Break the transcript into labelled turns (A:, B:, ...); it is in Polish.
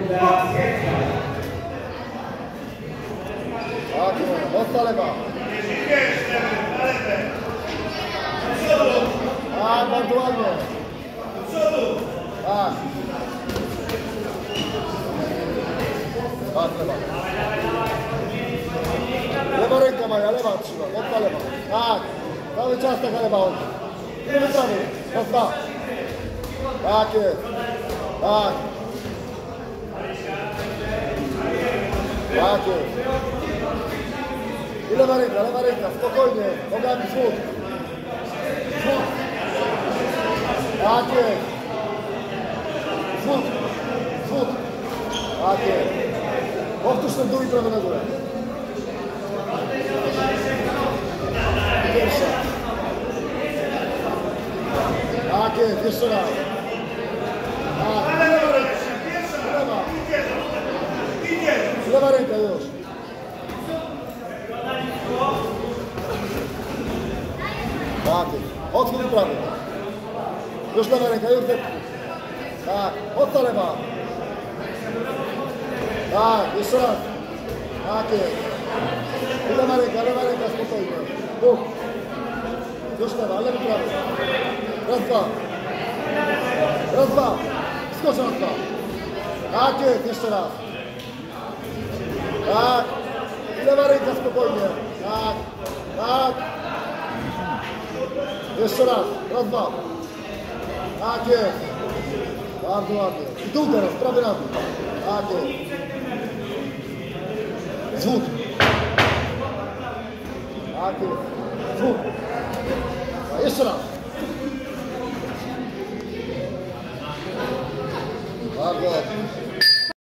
A: Tak, mocna lewa. Tak, bardzo ładnie. Tak. Tak, lewa. Lewa ręka Maja, lewa trzyma, mocna lewa. Tak, cały czas taka lewa chodzi. Nie wyprawy, mocna. Tak jest. Tak. Tak jest. I lewa ręka, spokojnie, nogami zwód. Zwód. Tak jest. Zwód. Zwód. Tak jest. Powtórz ten dół i prawy na górę. Pierwsza. Tak jest, jeszcze raz. Tak, lewa ręka. Lewa. Lewa ręka już. Tak jest. Odchód i prawy. Już lewa ręka, już depnij. Tak, mocna lewa. Tak, jeszcze raz. Tak jest. I lewa ręka spokojnie. Bum. Już lewa, lewy prawy. Raz, dwa. Raz, dwa. Skocz raz, dwa. Tak jest, jeszcze raz. Tak. I lewa ręka spokojnie. Tak. Tak. Jeszcze raz. Raz, dwa. Tak jest. Bardzo ładnie. I tu teraz, prawy na dół. Tak jest. Zwód. Tak jest. Zwód. A jeszcze raz. Bardzo ładnie.